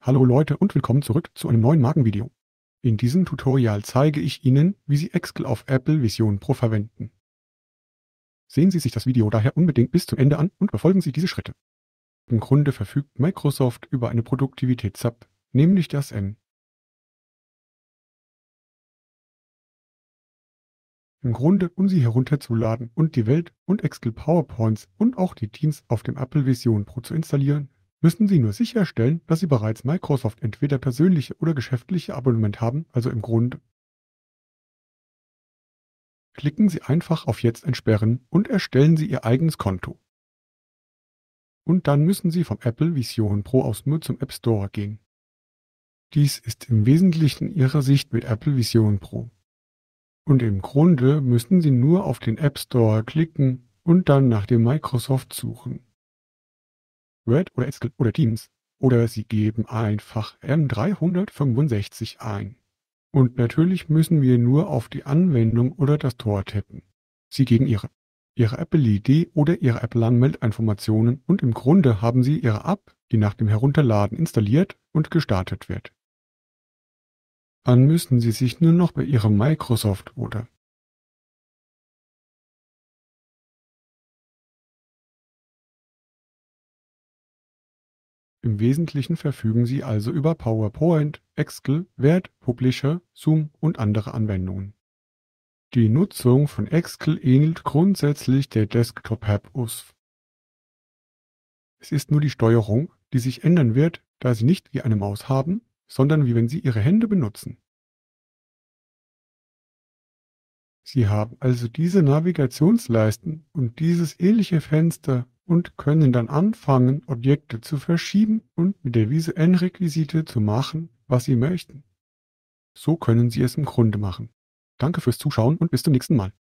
Hallo Leute und willkommen zurück zu einem neuen Markenvideo. In diesem Tutorial zeige ich Ihnen, wie Sie Excel auf Apple Vision Pro verwenden. Sehen Sie sich das Video daher unbedingt bis zum Ende an und befolgen Sie diese Schritte. Im Grunde verfügt Microsoft über eine Produktivitäts-App, nämlich das M. Im Grunde, um sie herunterzuladen und die Welt- und Excel PowerPoints und auch die Teams auf dem Apple Vision Pro zu installieren, müssen Sie nur sicherstellen, dass Sie bereits Microsoft entweder persönliche oder geschäftliche Abonnement haben, also im Grunde. Klicken Sie einfach auf Jetzt entsperren und erstellen Sie Ihr eigenes Konto. Und dann müssen Sie vom Apple Vision Pro aus nur zum App Store gehen. Dies ist im Wesentlichen Ihrer Sicht mit Apple Vision Pro. Und im Grunde müssen Sie nur auf den App Store klicken und dann nach dem Microsoft suchen. Word oder Excel oder Teams. Oder Sie geben einfach M365 ein. Und natürlich müssen wir nur auf die Anwendung oder das Tor tippen. Sie geben Ihre Apple-ID oder Ihre Apple-Anmeldeinformationen und im Grunde haben Sie Ihre App, die nach dem Herunterladen installiert und gestartet wird. Dann müssen Sie sich nur noch bei Ihrem Microsoft oder im Wesentlichen verfügen Sie also über PowerPoint, Excel, Word, Publisher, Zoom und andere Anwendungen. Die Nutzung von Excel ähnelt grundsätzlich der Desktop-App USF. Es ist nur die Steuerung, die sich ändern wird, da Sie nicht wie eine Maus haben, sondern wie wenn Sie Ihre Hände benutzen. Sie haben also diese Navigationsleisten und dieses ähnliche Fenster und können dann anfangen, Objekte zu verschieben und mit der Visuellen-Requisite zu machen, was Sie möchten. So können Sie es im Grunde machen. Danke fürs Zuschauen und bis zum nächsten Mal.